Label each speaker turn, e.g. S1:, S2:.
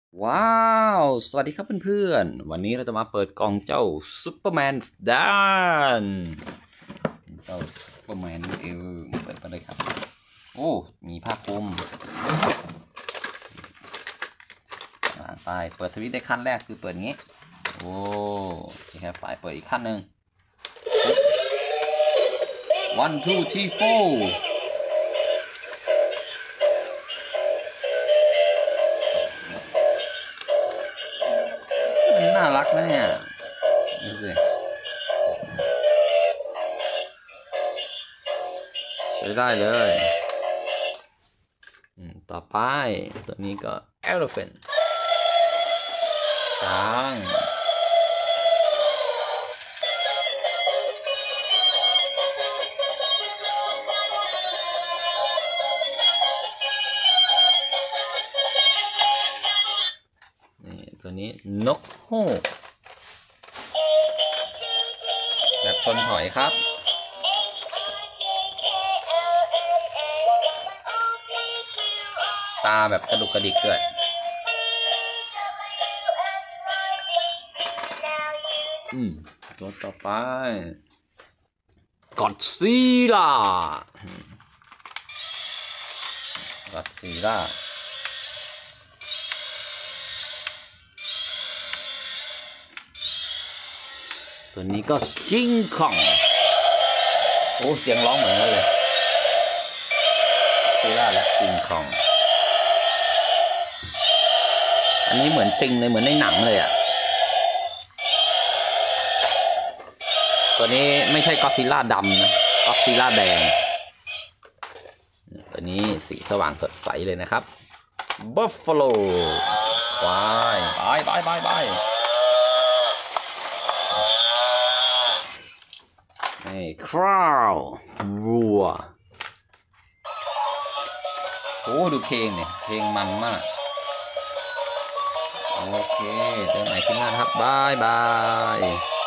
S1: ว้าวสวัสดีครับเพื่อนๆวันนี้เราจะมาเปิดกล่องเจ้าซูเปอร์แมนดันเจ้าซูเปอร์แมนเปิดไปเลยครับโอ้มีผ้าคลุมไปเปิดสวิตช์ได้ขั้นแรกคือเปิดงี้โอ้ที่แค่ฝ่ายเปิดอีกขั้นหนึ่ง one two three fourน่ารักนะเนี่ยดูสิใช้ได้เลยต่อไปตัวนี้ก็ elephant ช้างนี่ตัวนี้นกฮูกแบบชนหอยครับตาแบบกระดุกกระดิกด้วยตัวต่อไปก็อดซิลล่าตัวนี้ก็คิงคองโอ้เสียงร้องเหมือนกันเลยซิลล่าและคิงคองอันนี้เหมือนจริงเลยเหมือนในหนังเลยอ่ะตัวนี้ไม่ใช่ก็อดซิลล่าดำนะก็อดซิลล่าแดงตัวนี้สีสว่างสดใสเลยนะครับบัฟฟาโลไปนี่คราวรัวโอ้ดูเพลงเนี่ยเพลงมันมากโอเคเจอกันใหม่คลิปหน้าครับบาย